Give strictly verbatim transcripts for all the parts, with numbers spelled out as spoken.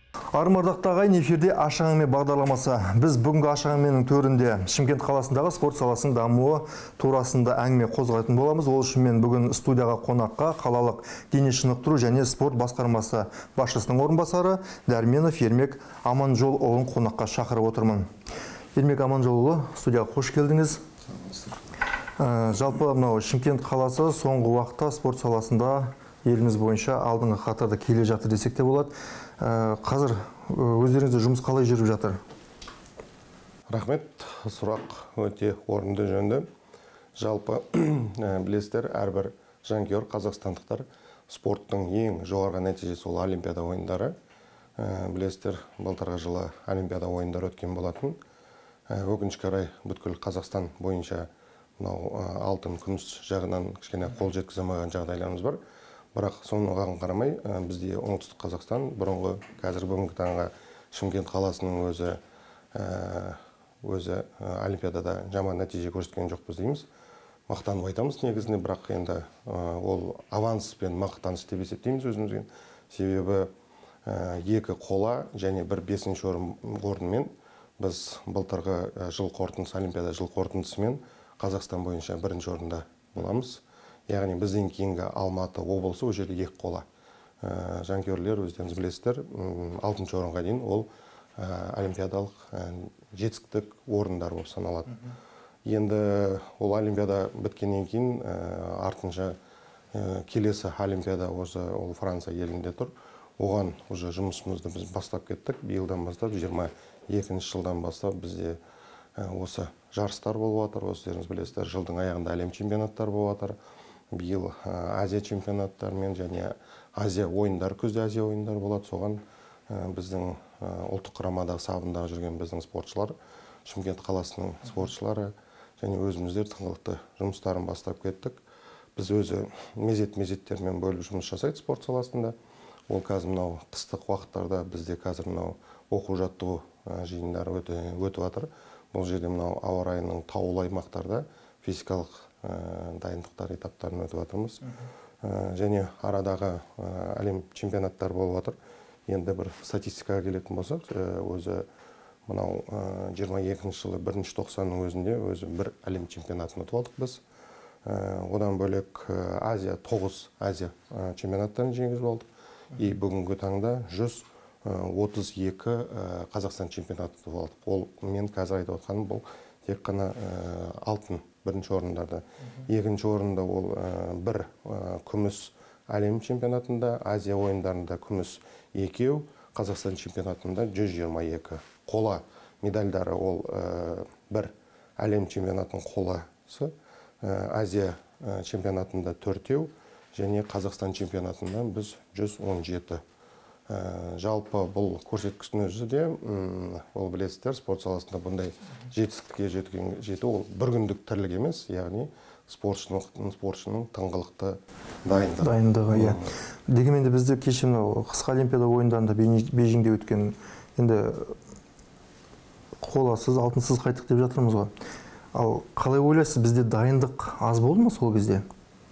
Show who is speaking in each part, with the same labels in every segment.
Speaker 1: Армардақты ағайын, эфирде Ашық әңгіме бағдарламасы. Біз бүгінгі Ашық әңгіменің төрінде Шымкент қаласындағы спорт саласының дамуы турасында әңгіме қозғайтын боламыз. Ол үшін мен бүгін студияға қонаққа қалалық дене шынықтыру және спорт басқармасы басшысының орынбасары Дәрменов Ермек Аманжолұлын қонаққа шақырып отырмын. Ермек Аманжолұлы, студияға қош келдіңіз. Жалпы мынау Шымкент қаласы соңғы уақытта спорт саласында еліміз бойынша алдыңғы қатарда келе жатыр десек те болады. Қазір өздеріңізде жұмыс қалай жүріп жатыр?
Speaker 2: Рахмет, сұрақ өте орынды жөнді. Жалпы білесіздер, әрбір жанкүйер қазақстандықтар спорттың ең жоғарғы нәтижесі ол Олимпиада ойындары. Білесіздер, былтырғы жылы Олимпиада ойындары өткен болатын. Өкінішке орай бүткіл Қазақстан бойынша алтын, күміс жағынан кішкене қол жеткізе алмаған жағдайларымыз бар. Бірақ соған қарамай, бізде оңтүстік Қазақстан бұрынғы қазір бүгінгі таңға Шымкент қаласының өзі өзі Олимпиадада жаман нәтиже көрсеткен жоқпыз дейміз. Мақтанып айтамыз негізінде, бірақ енді ол аванс пен мақтаныш деп есептейміз өзімізге. Себебі екі қола және бір бесінші орынмен біз былтырғы жыл қорытындысы, Олимпиада жыл қорытындысымен Қазақстан бойынша бірінші орында боламыз. Яғни бізден кейінгі Алматы облысы ол жерде екі қола. Жанкүйерлер өздеріңіз білесіздер, алтыншы орынға дейін ол олимпиадалық жетістік орындар болып саналады. Енді ол олимпиада біткеннен кейін артынша келесі олимпиада осы ол Франция елінде тұр. Оған уже жұмысымызды біз бастап кеттік. Биылдан бастап, жиырма екінші жылдан бастап бізде осы жарыстар болып жатыр. Өздеріңіз білесіздер, жылдың аяғында әлем чемпионаттары болып жатыр. Биыл Азия чемпионаттарымен және Азия ойындары, күзде Азия ойындары болады. Соған біздің ұлттық құрамадағы сабындағы жүрген біздің спортшылар, Шымкент қаласының спортшылары және өзіміздер тыңғылықты жұмыстарын бастап кеттік. Біз өзі мезет-мезеттермен бөліп жұмыс жасайды спорт саласында. Ол қазір мынау қыстық уақыттарда бізде қазір мынау оқу-жаттығу жиындары өтіп жатыр. Бұл жерде мынау ауа райының таулы аймақтарда физикалық дайындықтар этаптарын өтіп жатырмыз. Және арадағы әлем чемпионаттары болып жатыр. Енді бір статистикаға келетін болсақ, өзі мынау жиырма екінші жылы бірінші тоқсанның өзінде өзі бір әлем чемпионатын ұтып алдық біз. Одан бөлек Азия, тоғыз Азия чемпионаттарын жеңіп алдық. И бүгінгі таңда жүз отыз екі Қазақстан чемпионатын ұтып алдық. Ол мен қазір айтып отқаным бұл тек қана алтын бірінші орындарда. Екінші орында ол бір күміс әлем чемпионатында, Азия ойындарында күміс екеу, Қазақстан чемпионатында жүз жиырма екі. Қола медальдары ол бір әлем чемпионатының қоласы, Азия чемпионатында төртеу, және Қазақстан чемпионатында біз жүз он жеті. Жалпы бұл көрсеткіштің өзі де, ол білесіздер, спорт саласында бұндай жетістікке жету ол бір күндік тірлік емес, яғни спортшының тыңғылықты дайындығы.
Speaker 1: Дайындығы, иә. Дегенмен де бізде кеше қысқы Олимпиада ойындарында Бейжіңде өткен, енді қоласыз, алтынсыз қайттық деп жатырмыз ғой. Ал қалай ойлайсыз, бізде дайындық аз болды ма сол кезде?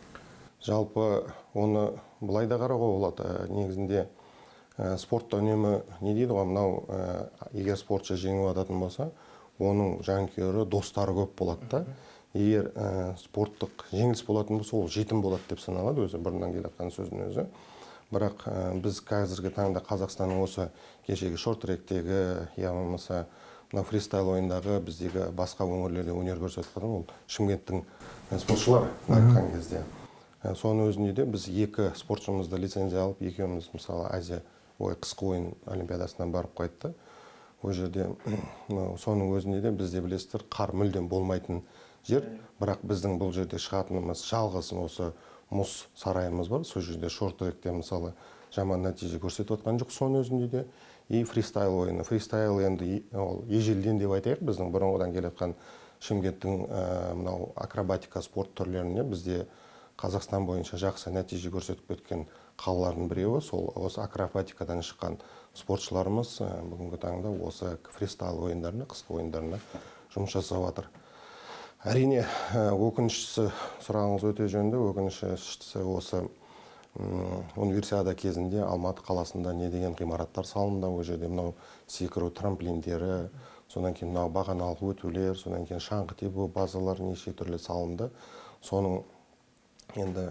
Speaker 2: Жалпы оны былай да қарауға болады. Негізінде спортта үнемі не дейді ғой, мынау егер спортшы жеңіп жататын болса, оның жанкүйері, достары көп болады да. Егер спорттық жеңіліс болатын болса, ол жетім болады деп саналады өзі, бұрыннан келе жатқан сөздің өзі. Бірақ біз қазіргі таңда Қазақстанның осы кешегі шорт-тректегі, я болмаса мына фристайл ойындағы біздегі басқа өңірлерде өнер көрсетіп жатқан ол Шымкенттің спортшылары айтқан кезде. Соның өзінде де біз екі спортшымызды лицензия алып, екеуміз мысалы Азия ой қысқы ойын олимпиадасынан барып қайтты. Ол жерде соның өзінде де бізде білесіздер, қар мүлдем болмайтын жер, бірақ біздің бұл жерде шығатынымыз жалғыз осы мұз сарайымыз бар. Сол жерде шорт-тректе мысалы жаман нәтиже көрсетіп отқан жоқ. Соның өзінде де и фристайл ойыны. Фристайл енді ол ежелден деп айтайық, біздің бұрынғыдан келетқан Шымкенттің мынау акробатика спорт түрлеріне бізде Қазақстан бойынша жақсы нәтиже көрсетіп кеткен қалалардың біреуі. Сол осы акробатикадан шыққан спортшыларымыз бүгінгі таңда осы фристайл ойындарына, қысқы ойындарына жұмыс жасап жатыр. Әрине, өкініштісі, сұрағыңыз өте жөнді, өкініштісі осы универсиада кезінде Алматы қаласында не деген ғимараттар салынды. Ол жерде мынау секіру трамплиндері, содан кейін мынау бағаналық өтулер, содан кейін шаңғы тебу базалары неше түрлі салынды. Соның енді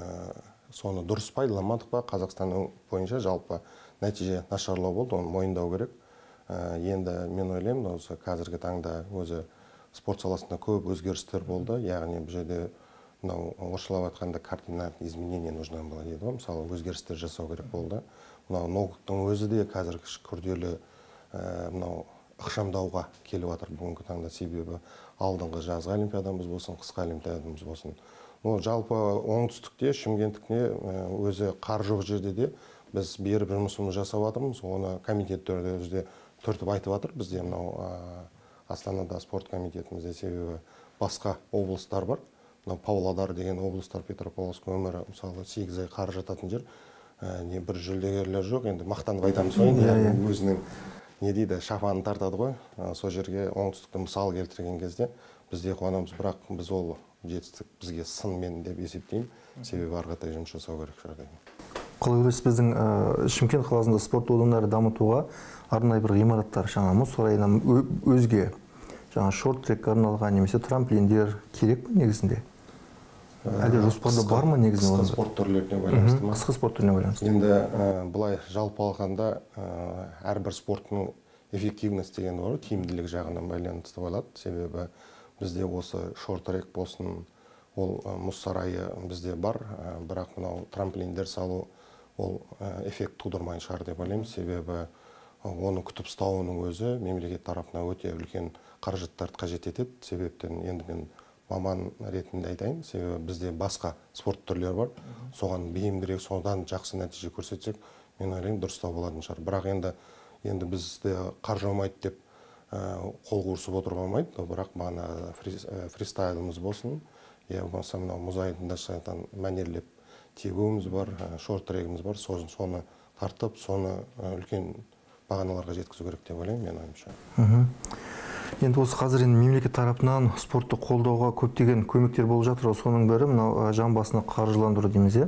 Speaker 2: соны дұрыс пайдаланбадық па, Қазақстан бойынша жалпы нәтиже нашарлау болды, оны мойындау керек. Енді мен ойлаймын, осы қазіргі таңда өзі спорт саласында көп өзгерістер болды. Яғни бұл жерде мынау орысшалап айтқанда кардинальное изменение нужно было дейді ғой. Мысалы өзгерістер жасау керек болды. Мынау ноутбуктың өзі де қазір күрделі мынау ықшамдауға келіп жатыр бүгінгі таңда, себебі алдыңғы жазғы олимпиадамыз болсын, қысқы олимпиадамыз болсын. Ол жалпы оңтүстікте, Шымкенттікте өзі қар жоқ жерде де біз беріп жұмысымыз жасап жатырмыз. Оны комитеттерде өзде түртіп айтып жатыр. Бізде мынау Астанада спорт комитетімізде, себебі басқа облыстар бар. Мынау Павлодар деген облыстар, Петропавловск өңірі мысалы сегіз ай қар жататын жер. Не бір жүлдегерлер жоқ, енді мақтанып айтамыз ғой, өзінің не дейді, шапанын тартады ғой. Сол жерге оңтүстікті мысал келтірген кезде бізде қуанамыз, бірақ біз ол жетістік бізге сынмен деп есептеймін, себебі ары қаратай жұмыс жасау керек шығар деймін.
Speaker 1: Қалай ойлайсыз, біздің Шымкент қаласында спорт орындарын дамытуға арнайы бір ғимараттар, жаңа мұз сарайынан өзге, жаңа шорт-трекке арналған немесе трамплиндер керек пе негізінде? Әлде жоспарда бар ма негізінде?
Speaker 2: Қысқы спорт түрлеріне байланысты ма?
Speaker 1: Қысқы спорт түрлеріне байланысты.
Speaker 2: Енді былай жалпы алғанда әрбір спорттың эффективность деген бар, тиімділік жағынан байланысты болады. Себебі бізде осы шорт-трек болсын, ол мұз сарайы бізде бар, бірақ мынау трамплиндер салу ол эффект тудырмай шығар деп ойлаймын. Себебі оны күтіп ұстауының өзі мемлекет тарапынан өте үлкен қаражаттарды қажет етеді. Себептен енді мен маман ретінде айтайын, себебі бізде басқа спорт түрлері бар, соған бейімдірек, содан жақсы нәтиже көрсетсек, мен ойлаймын дұрыстау болатын шығар. Бірақ енді енді бізде қар жаумайды деп қол қуырысып отыруға болмайды, бірақ бағана фристайлымыз болсын, я болмаса мынау мұз айдынында шайтан мәнерлеп тебуіміз бар, шорт-трегіміз бар, соны тартып, соны үлкен бағаналарға жеткізу керек деп ойлаймын, мен ойымша.
Speaker 1: Енді осы қазір енді мемлекет тарапынан спортты қолдауға көптеген көмектер болып жатыр. Соның бірі мынау жан басына қаржыландыру дейміз.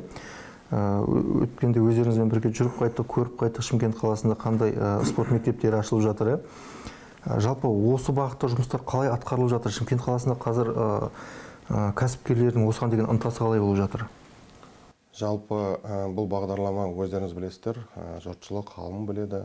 Speaker 1: Өткенде өздеріңізбен бірге жүріп қайттық, көріп қайттық, Шымкент қаласында қандай спорт мектептері ашылып жатыр. Жалпы осы бағытта жұмыстар қалай атқарылып жатыр? Шымкент қаласында қазір кәсіпкерлердің осыған деген ынтасы қалай болып жатыр?
Speaker 2: Жалпы бұл бағдарлама өздеріңіз білесіздер, жұртшылық қауым біледі.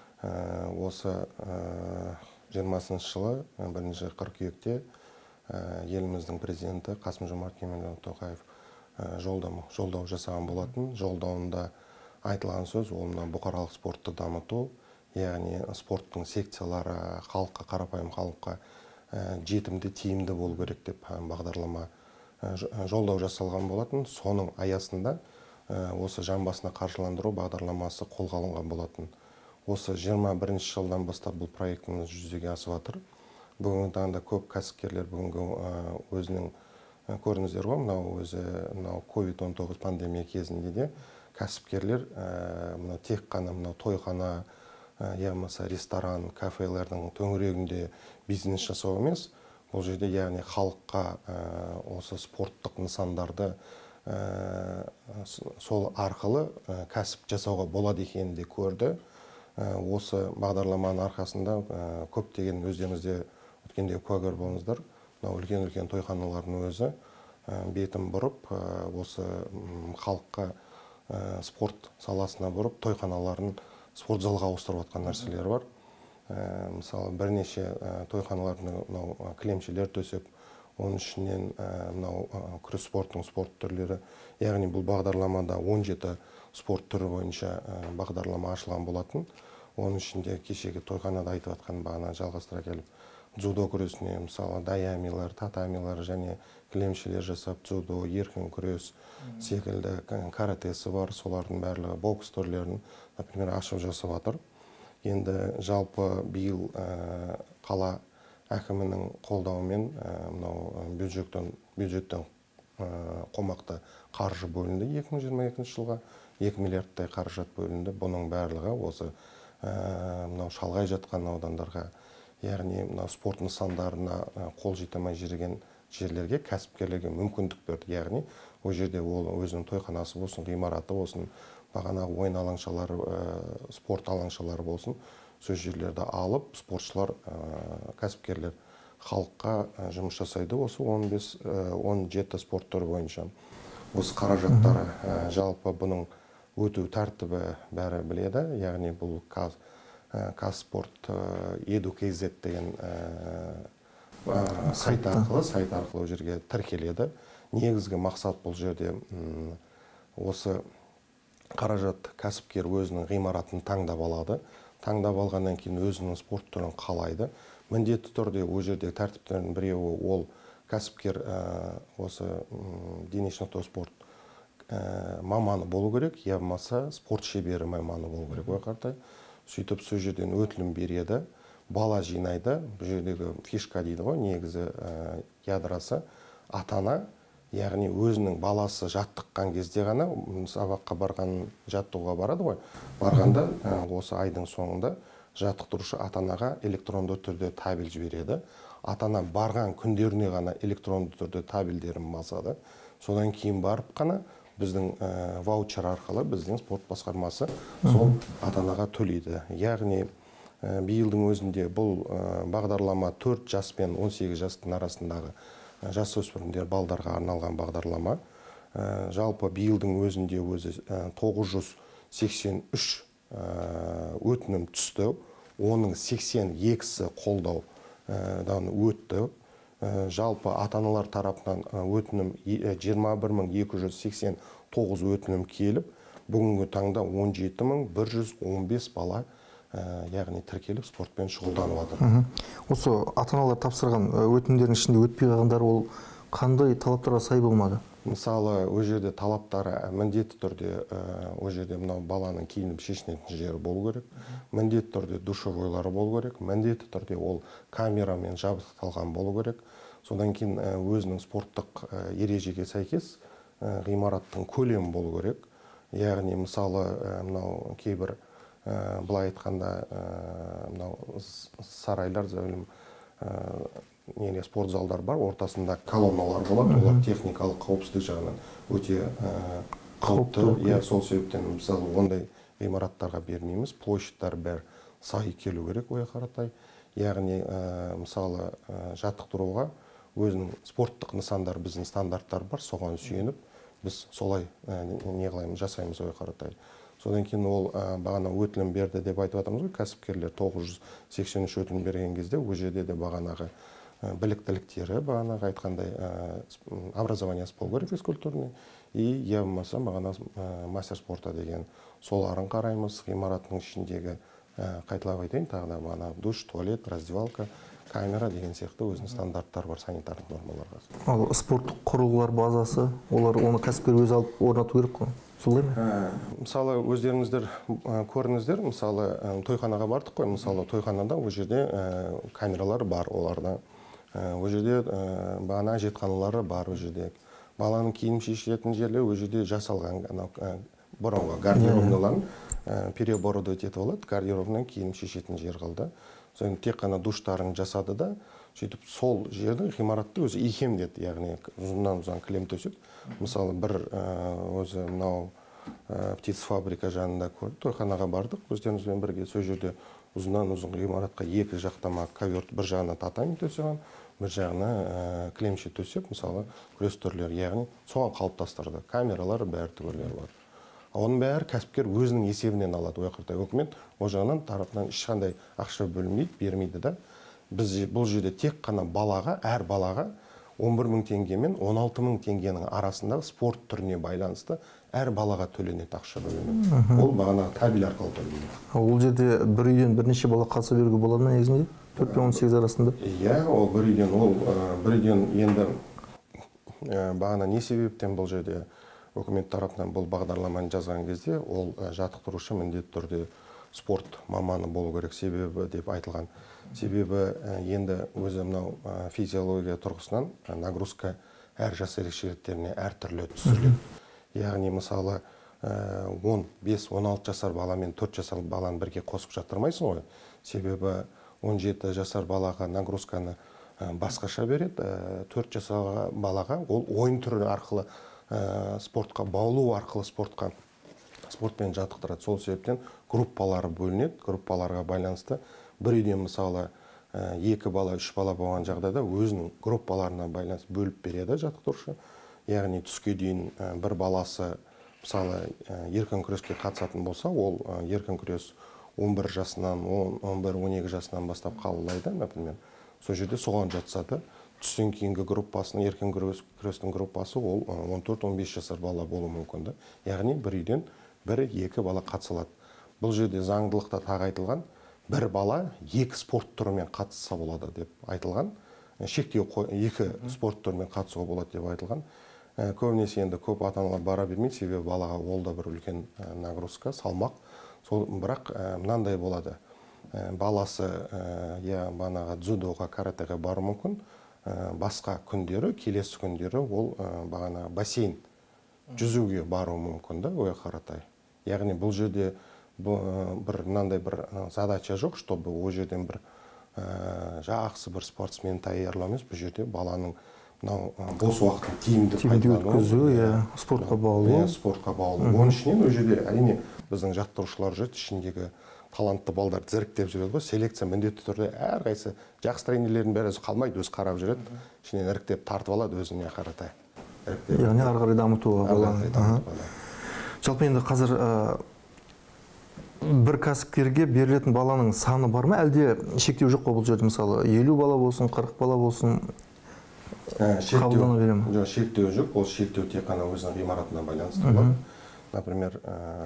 Speaker 2: Осы жиырмасыншы жылы бірінші қыркүйекте еліміздің президенті Қасым-Жомарт Кемелұлы Тоқаев жолдау жасаған болатын. Жолдауында айтылған сөз, ол бұқаралық спортты дамыту, яғни спорттың секциялары халыққа, қарапайым халыққа жетімді, тиімді болу керек деп бағдарлама жолдау жасалған болатын. Соның аясында осы жан басына қаржыландыру бағдарламасы қолға алынған болатын. Осы жиырма бірінші жылдан бастап бұл проектіміз жүзеге асып жатыр. Бүгінгі таңда көп кәсіпкерлер бүгінгі өзінің көрдіңіздер ғой, мынау өзі мынау ковид он тоғыз пандемия кезінде де кәсіпкерлер мынау тек қана мынау тойхана, я болмаса ресторан, кафелердің төңірегінде бизнес жасау емес, бұл жерде яғни халыққа осы спорттық нысандарды сол арқылы кәсіп жасауға болады екенін де көрді. Осы бағдарламаның арқасында көптеген өздеріңізде өткенде куәгер болыңыздар. Үлкен-үлкен тойханалардың өзі бетін бұрып, осы халыққа спорт саласына бұрып, тойханаларын спорт залға ауыстырып жатқан нәрселер бар. Мысалы, бірнеше тойханалардың кілемшелер төсеп, оның ішінен күрес спорттың спорт түрлері, яғни бұл бағдарламада он жеті спорт түрі бойынша бағдарлама ашылған болатын. Оның ішінде кешегі тойханада айтып жатқан бағана жалғастыра келіп, дзюдо күресіне, мысалы, даямилар, татамилар және кілемшелер жасап, дзюдо, еркін күрес секілді каратесі бар, солардың барлығы бокс түрлерін, например, ашып жасап жатыр. Енді жалпы биыл қала әкімінің қолдауымен бюджеттен қомақты қаржы бөлінді екі мың жиырма екінші жылға, екі миллиардтай қаражат бөлінді. Бұның барлығы осы шалғай жатқан аудандарға, яғни спорт нысандарына қол жетімай жүрген жерлерге кәсіпкерлерге мүмкіндік берді. Яғни ол жерде ол өзінің тойханасы болсын, ғимараты болсын, бағанағы ойын алаңшалары, спорт алаңшалары болсын, сол жерлерді алып, спортшылар, кәсіпкерлер халыққа жұмыс жасайды. Осы он бес он жеті спорт түрі бойынша. Осы қаражаттары жалпы бұның өту тәртібі бәрі біледі. Яғни бұл Казспорт Edu кз деген сайт арқылы, сайт арқылы жерге тіркеледі. Негізгі мақсат бұл жерде осы қаражат кәсіпкер өзінің ғимаратын таңдап алады. Таңдап алғаннан кейін өзінің спорт түрін қалайды. Міндетті түрде ол жерде тәртіптердің біреуі ол кәсіпкер осы дене шынықтыру спорт маманы болу керек, я болмаса спорт шебері маманы болу керек. Ойқартай сөйтіп сол жерден өтілім береді, бала жинайды. Бұл жердегі фишка дейді ғой, негізі ядросы ата-ана, яғни өзінің баласы жаттыққан кезде ғана сабаққа барған жаттығуға барады ғой. Барғанда осы айдың соңында жаттықтырушы ата-анаға электронды түрде табель жібереді. Ата-ана барған күндеріне ғана электронды түрде табельдерін басады. Содан кейін барып қана біздің ваучер арқылы біздің спорт басқармасы сол ата-анаға төлейді. Яғни биылдың өзінде бұл бағдарлама төрт жас пен он сегіз жастың арасындағы жасөспірімдер балдарға арналған бағдарлама. Жалпы биылдың өзінде өзі тоғыз жүз сексен үш өтінім түсті. Оның сексен екісі қолдаудан өтті. Жалпы ата-аналар тарапынан өтінім жиырма бір мың екі жүз сексен тоғыз өтінім келіп, бүгінгі таңда он жеті мың бір жүз он бес бала яғни тіркеліп спортпен шұғылданып жатыр.
Speaker 1: Осы ата-аналар тапсырған өтінімдердің ішінде өтпей қалғандары ол қандай талаптарға сай болмады?
Speaker 2: Мысалы, ол жерде талаптары міндетті түрде ол жерде мынау баланың киініп шешінетін жері болу керек. Міндетті түрде душевойлары болу керек. Міндетті түрде ол камерамен жабдықталған болу керек. Содан кейін өзінің спорттық ережеге сәйкес ғимараттың көлемі болу керек. Яғни мысалы, мынау кейбір былай айтқанда мынау сарайлар, зәулім неге спорт залдар бар, ортасында колонналар болады. Олар техникалық қауіпсіздік жағынан өте қауіпті. Я сол себептен мысалы ондай ғимараттарға бермейміз. Площадьтар бәрі сай келу керек ой қаратай. Яғни мысалы жаттықтыруға өзінің спорттық нысандар біздің стандарттар бар, соған сүйеніп біз солай не қылаймыз, жасаймыз ой қаратай. Содан кейін ол бағана өтілім берді деп айтып жатырмыз ғой, кәсіпкерлер тоғыз жүз сексен үш өтілім берген кезде ол жерде де бағанағы біліктіліктері, бағанағы айтқандай образование болу керек физкультурный, и я болмаса бағана мастер спорта деген соларын қараймыз. Ғимараттың ішіндегі қайталап айтайын, тағы да бағана душ, туалет, раздевалка, камера деген сияқты өзінің стандарттар бар, санитарлық нормаларға.
Speaker 1: Ал спорттық құрылғылар базасы, олар оны кәсіпкер өзі алып орнату керек қой? Солай ма?
Speaker 2: Мысалы, өздеріңіздер көріңіздер, мысалы, тойханаға бардық қой, мысалы, тойханада ол жерде камералар бар оларда. Ол жерде бағана жетқаналары бар ол жерде. Баланың киім шешетін жерлер ол жерде жасалған бұрынғы гардеробналарын переоборудовать етіп алады, гардеробнан киім шешетін жер қалды. Содан тек қана душтарын жасады да, сөйтіп сол жердің ғимаратты өзі икемдеді, яғни ұзыннан ұзан кілем төсек. Мысалы бір өзі мынау птицфабрика жанында көрдік, тойханаға бардық, өздеріңізбен бірге сол жерде ұзыннан ұзын ғимаратқа екі жақтама ковер, бір жағына татами төсеген, бір жағына кілемше төсеп, мысалы күрес түрлері, яғни соған қалыптастырды. Камералар бәрі түгерлері бар. Оның бәрі кәсіпкер өзінің есебінен алады. Ойқыртай өкімет ол жағынан тарапынан ешқандай ақша бөлмейді, бермейді да. Біз бұл жерде тек қана балаға, әр балаға он бір мың теңге мен он алты мың теңгенің арасындағы спорт түріне байланысты әр балаға төленеді ақша бөлінеді. Ол бағана табель арқылы төленеді.
Speaker 1: Ол жерде бір үйден бірнеше бала қатыса беруге болады ма негізінде? төрт пен он сегіз арасында?
Speaker 2: Иә, ол бір үйден, ол бір үйден енді бағана не себептен бұл жерде үкімет тарапынан бұл бағдарламаны жазған кезде ол жаттықтырушы міндетті түрде спорт маманы болу керек себебі деп айтылған. Себебі енді өзі мынау физиология тұрғысынан нагрузка әр жас ерекшеліктеріне әртүрлі түсіріледі. Яғни мысалы он бес он алты жасар бала мен төрт жасар баланы бірге қосып жаттырмайсың ғой. Себебі он жеті жасар балаға нагрузканы басқаша береді. төрт жасқа балаға ол ойын түрі арқылы спортқа баулу арқылы спортқа спортпен жаттықтырады. Сол себептен группалары бөлінеді. Группаларға байланысты бір үйден мысалы екі бала, үш бала болған жағдайда өзінің группаларына байланысты бөліп береді жаттықтырушы. Яғни түске дейін бір баласы мысалы еркін күреске қатысатын болса, ол еркін күрес он бір жасынан, он бір он екі жасынан бастап қабылдайды, например. Сол жерде соған жатсады. Түстен кейінгі группасының, еркін күрестің группасы ол он төрт он бес жасар бала болуы мүмкін. Яғни бір үйден бір екі бала қатысылады. Бұл жерде заңдылықта тағы айтылған, бір бала екі спорт түрімен қатысса болады деп айтылған. Шектеу екі спорт түрімен қатысуға болады деп айтылған. Көбінесе енді көп ата-аналар бара бермейді, себебі балаға ол да бір үлкен нагрузка, салмақ. Сол бірақ мынандай болады. Баласы я бағанағы дзюдоға, каратэға бару мүмкін. Басқа күндері, келесі күндері ол бағана бассейн жүзуге бару мүмкін да, ой қаратай. Яғни бұл жерде бір мынандай бір задача жоқ, чтобы ол жерден бір жақсы бір спортсмен таярлау емес, бұл жерде баланың бос уақытын тиімді
Speaker 1: пайдалану, спортқа баулу.
Speaker 2: Спортқа баулу. Оның ішінен ол жерде әрине біздің жаттықтырушылар жүреді, ішіндегі талантты балдарды зерттеп жүреді ғой, селекция міндетті түрде әрқайсы жақсы тренерлердің бәрі қалмайды, өзі қарап жүреді, ішінен іріктеп тартып алады өзіне қаратай.
Speaker 1: Яғни ары қарай дамытуға баланы. Жалпы енді қазір бір кәсіпкерге берілетін баланың саны бар ма, әлде шектеу жоқ қой бұл жерде, мысалы елу бала болсын, қырық бала болсын қабылдана бере ме?
Speaker 2: Жоқ, шектеу жоқ, ол шектеу тек қана өзінің ғимаратына байланысты болады. Например,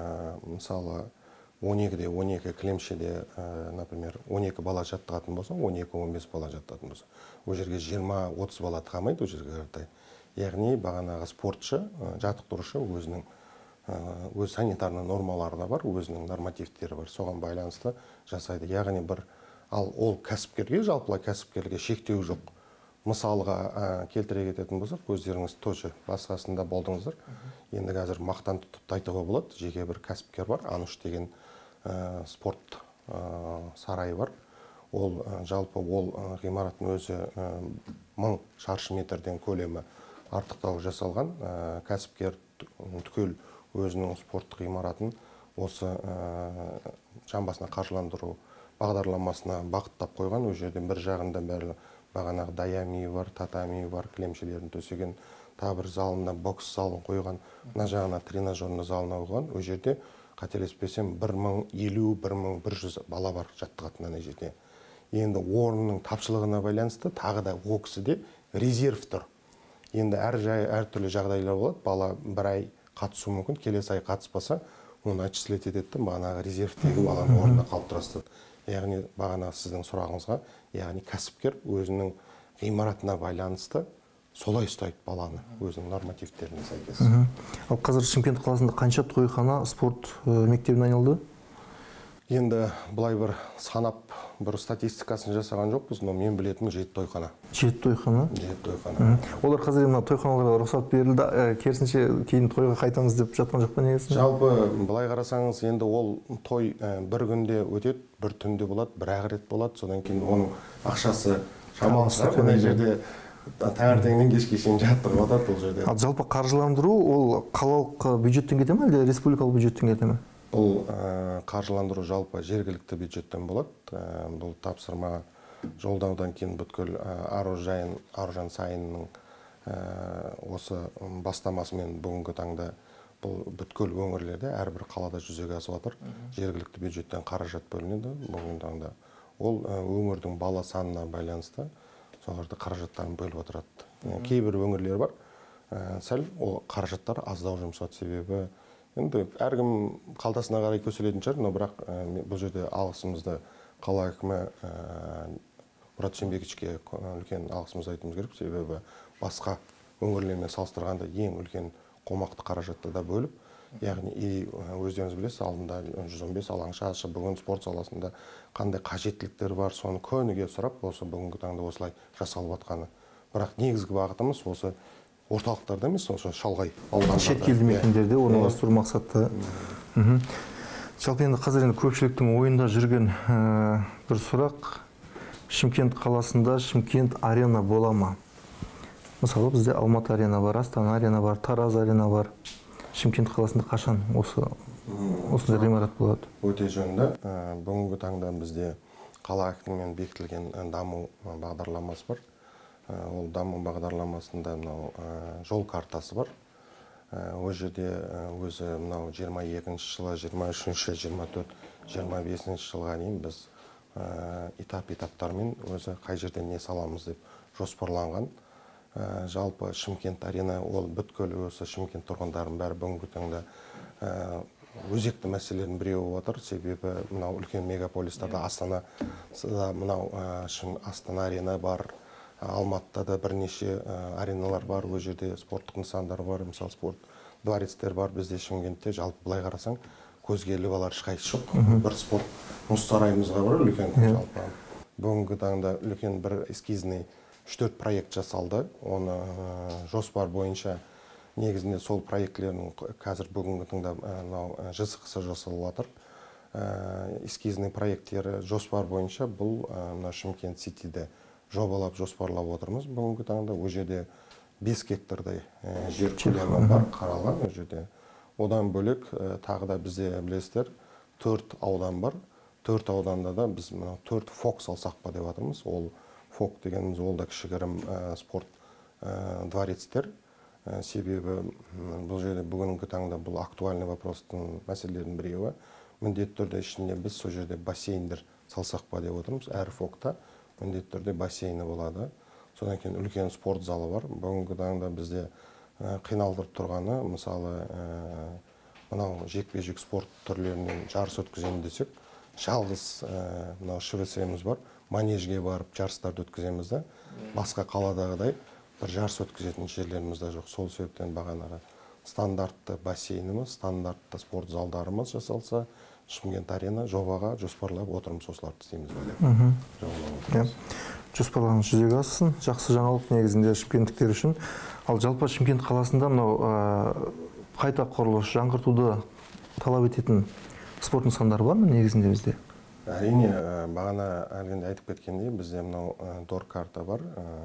Speaker 2: мысалы он екіде он екі кілемшеде, например, он екі бала жаттығатын болса, он екі он бес бала жаттығатын болса, ол жерге жиырма отыз бала тығамайды, ол жерге қаратай. Яғни бағанағы спортшы, жаттықтырушы өзінің өз санитарный нормалары да бар, өзінің нормативтері бар, соған байланысты жасайды. Яғни бір, ал ол кәсіпкерге, жалпылай кәсіпкерге шектеу жоқ. Мысалға келтіре кететін болсақ, өздеріңіз тоже басқасында болдыңыздар. Енді қазір мақтан тұтып айтуға болады, жеке бір кәсіпкер бар, Ануш деген спорт сарайы бар. Ол жалпы ол ғимараттың өзі мың шаршы метрден көлемі артықтау жасалған. Кәсіпкер түгел өзінің спорттық ғимаратын осы жамбасына қаржыландыру бағдарламасына бағыттап қойған. Ол жерден бір жағында бәрі бағанағы даями бар, татами бар, кілемшелерін төсеген, тағы бір залында бокс залын қойған, мына жағына тренажерный залына қойған. Ол жерде қателеспесем бір мың елу бір мың бір жүз бала бар жаттығатын ана жерде. Енді орынның тапшылығына байланысты тағы да ол кісіде резерв тұр. Енді әр жай әртүрлі жағдайлар болады. Бала бір ай қатысу мүмкін, келесі ай қатыспаса, оны отчислить етеді, бағанағы резервтегі баланың орнына қалып тұрастырады. Яғни бағанағы сіздің сұрағыңызға, яғни кәсіпкер өзінің ғимаратына байланысты солай ұстайды баланы, өзінің нормативтеріне сәйкес.
Speaker 1: Ал қазір Шымкент қаласында қанша тойхана спорт мектебіне айналды?
Speaker 2: Енді былай бір санап, бір статистикасын жасаған жоқпыз, но мен білетін жеті тойхана.
Speaker 1: Жеті тойхана?
Speaker 2: Жеті тойхана.
Speaker 1: Олар қазір мына тойханаларға рұқсат берілді, керісінше кейін тойға қайтамыз деп жатқан жоқ па негізі?
Speaker 2: Жалпы былай қарасаңыз, енді ол той бір күнде өтеді, бір түнде болады, бір ақ рет болады, содан кейін оның ақшасы шамалы шығар, мына жерде таңертеңнен кешке шейін жаттығып отырады бұл жерде.
Speaker 1: Ал жалпы қаржыландыру ол қалалық бюджеттен кете ме, әлде республикалық бюджеттен кете ме?
Speaker 2: Бұл қаржыландыру жалпы жергілікті бюджеттен болады. Бұл тапсырма жолдаудан кейін бүткіл Аружан сайынның осы бастамасымен бүгінгі таңда бұл бүткіл өңірлерде әрбір қалада жүзеге асып жатыр. Жергілікті бюджеттен қаражат бөлінеді бүгінгі таңда. Ол өңірдің бала санына байланысты соларды қаражаттарын бөліп отырады. Кейбір өңірлер бар, сәл ол қаражаттар аздау жұмсады, себебі енді әркім қалтасына қарай көселетін шығар, но бірақ бұл жерде алғысымызды қала әкімі Мұрат Шембекичке үлкен алғысымызды айтуымыз керек, себебі басқа өңірлермен салыстырғанда ең үлкен қомақты қаражатты да бөліп, яғни өздеріңіз білесіз, алдында жүз он бес алаңша ашып, бүгін спорт саласында қандай қажеттіліктер бар, соны көніге сұрап, осы бүгінгі таңда осылай жасалып жатқаны. Бірақ негізгі бағытымыз осы орталықтарда емес, осы шалғай аудандарда.
Speaker 1: Шет елді мекендерде орналастыру мақсатта. Жалпы енді қазір енді көпшіліктің ойында жүрген бір сұрақ. Шымкент қаласында Шымкент арена бола ма? Мысалы бізде Алматы арена бар, Астана арена бар, Тараз арена бар. Шымкент қаласында қашан осы осындай ғимарат болады?
Speaker 2: Өте жөнді. Бүгінгі таңда бізде қала әкімімен бекітілген даму бағдарламасы бар. Ол даму бағдарламасында мынау жол картасы бар. Ол жерде өзі мынау жиырма екінші жылы, жиырма үшінші, жиырма төрт, жиырма бесінші жылға дейін біз этап-этаптармен өзі қай жерде не саламыз деп жоспарланған. Жалпы Шымкент арена ол бүткіл осы Шымкент тұрғындарын бәрі бүгінгі таңда өзекті мәселелердің біреуі отыр. Себебі мынау үлкен мегаполистарда Астана мынау Астана арена бар, Алматыда да бірнеше ареналар бар, ол жерде спорттық нысандар бар, мысалы спорт дворецтер бар. Бізде Шымкентте жалпы былай қарасаң көзге іліп алар ешқайсысы жоқ. Бір спорт мұз сарайымызға бар үлкен жалпы. Бүгінгі таңда үлкен бір эскизный үш төрт проект жасалды. Оны жоспар бойынша негізінде сол проектілердің қазір бүгінгі таңда жысықысы жасалып жатыр. Эскизный проекттері жоспар бойынша бұл Шымкент Ситиде жобалап жоспарлап отырмыз. Бүгінгі таңда ол жерде бес гектардай жер көлемі бар, қаралған ол жерде. Одан бөлек тағы да бізде білесіздер төрт аудан бар. Төрт ауданда да біз төрт фок салсақ па деп жатырмыз. Ол фок дегеніміз ол да кішігірім спорт дворецтер. Себебі бұл жерде бүгінгі таңда бұл актуальный вопростың мәселелердің біреуі. Міндетті түрде ішінде біз сол жерде бассейндер салсақ па деп отырмыз. Әр фокта міндетті түрде бассейні болады. Содан кейін үлкен спорт залы бар. Бүгінгі таңда бізде қиналдырып тұрғаны, мысалы, мынау жекпе-жек спорт түрлерінен жарыс өткіземін десек, жалғыз мынау ШВС-міз бар. Манежге барып жарыстарды өткіземіз да, басқа қаладағыдай бір жарыс өткізетін жерлеріміз де жоқ. Сол себептен бағанағы стандартты бассейніміз, стандартты спорт залдарымыз жасалса, Шымкент арена жобаға жоспарлап отырмыз, осыларды істейміз бәле.
Speaker 1: Жоспарларыңыз жүзеге ассын. Жақсы жаңалық негізінде шымкенттіктер үшін. Ал жалпы Шымкент қаласында мынау қайта құрылыс, жаңғыртуды талап ететін спорт нысандары бар ма негізінде бізде?
Speaker 2: Әрине, бағана әлгінде айтып кеткендей, бізде мынау дор карта бар.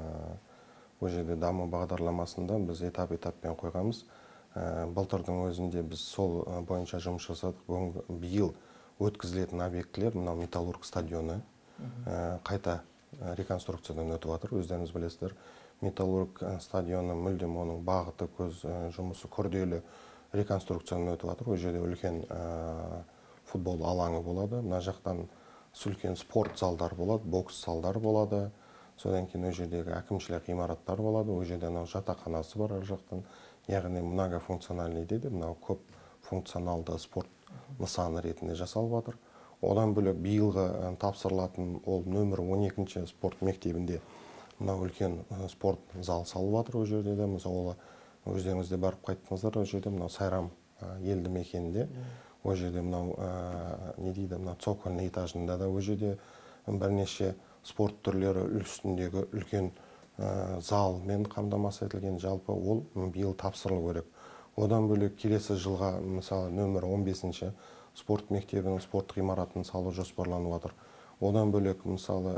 Speaker 2: Ол жерде даму бағдарламасында біз этап-этаппен қойғанбыз. Былтырдың өзінде біз сол бойынша жұмыс жасадық. Биыл өткізілетін объектілер мынау Металлург стадионы қайта реконструкциядан өтіп жатыр. Өздеріңіз білесіздер, Металлург стадионы мүлдем оның бағыты көз жұмысы күрделі реконструкциядан өтіп жатыр. Ол жерде үлкен футбол алаңы болады. Мына жақтан үлкен спорт залдар болады, бокс залдар болады. Содан кейін ол жердегі әкімшілік ғимараттар болады. Ол жерде жатақханасы бар ар жақтан. Яғни многофункциональный дейді, мынау көп функционалды спорт нысаны ретінде жасалып жатыр. Одан бөлек биылғы тапсырылатын ол нөмір он екінші спорт мектебінде мынау үлкен спорт зал салып жатыр. Ол жерде де, мысалы, өздеріңізде барып қайттыңыздар, ол жерде мынау Сайрам елді мекенінде, ол жерде мынау не дейді, мынау цокольный этажында да ол жерде бірнеше спорт түрлері үстіндегі үлкен залмен қамтамасыз етілген. Жалпы ол биыл тапсырылу керек. Одан бөлек келесі жылға мысалы нөмір он бесінші спорт мектебінің спорт ғимаратын салу жоспарланып жатыр. Одан бөлек мысалы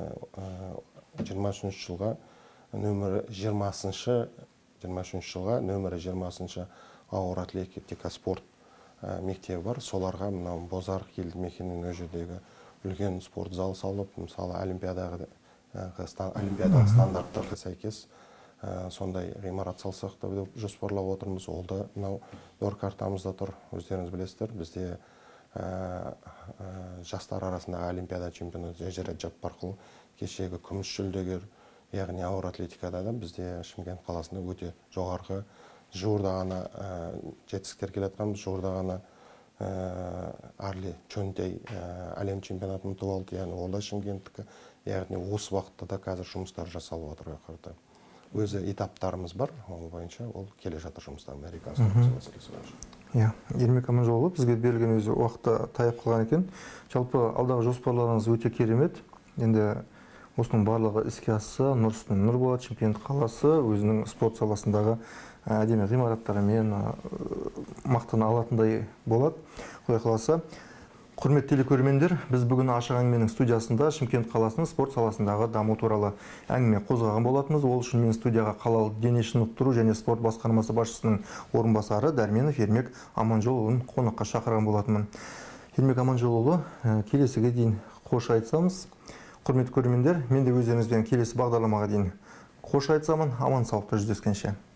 Speaker 2: жиырма үшінші жылға нөмірі жиырмасыншы жиырма үшінші жылға нөмірі жиырмасыншы ауыр атлетика спорт мектебі бар. Соларға мынау Бозарық елді мекенінің ол жердегі үлкен спорт зал салып, мысалы олимпиадаға олимпиаданың стандарттарға сәйкес сондай ғимарат салсақ деп жоспарлап отырмыз. Ол да мынау дор картамызда тұр. Өздеріңіз білесіздер, бізде жастар арасындағы олимпиада чемпионы Жежерет Жаппарқұл кешегі күміс жүлдегер, яғни ауыр атлетикада да бізде Шымкент қаласында өте жоғарғы жуырда ғана жетістіктер келе жатқанбыз. Жуырда ғана Арли Чөнтей әлем чемпионатын ұтып алды, яғни ол да Шымкенттікі. Яғни осы уақытта да қазір жұмыстар жасалып жатыр. Өзі этаптарымыз бар, ол бойынша ол келе жатыр жұмыстар реконструкция мәселесі бойынша.
Speaker 1: Иә, Ермек Аманжолұлы, бізге берілген өзі уақытта таяп қалған екен. Жалпы алдағы жоспарларыңыз өте керемет. Енді осының барлығы іске асса, нұр үстіне нұр болады. Шымкент қаласы өзінің спорт саласындағы әдемі ғимараттарымен мақтана алатындай болады. Құдай қаласа. Құрметті телекөрермендер, біз бүгін ашық әңгіменің студиясында Шымкент қаласының спорт саласындағы даму туралы әңгіме қозғаған болатынбыз. Ол үшін мен студияға қалалық дене шынықтыру және спорт басқармасы басшысының орынбасары Дәрменов Ермек Аманжолұлын қонаққа шақырған болатынмын. Ермек Аманжолұлы, келесіге дейін қош айтсамыз. Құрметті көрермендер, мен де өздеріңізбен келесі бағдарламаға дейін қош айтсамын. Аман саулықта жүздескенше.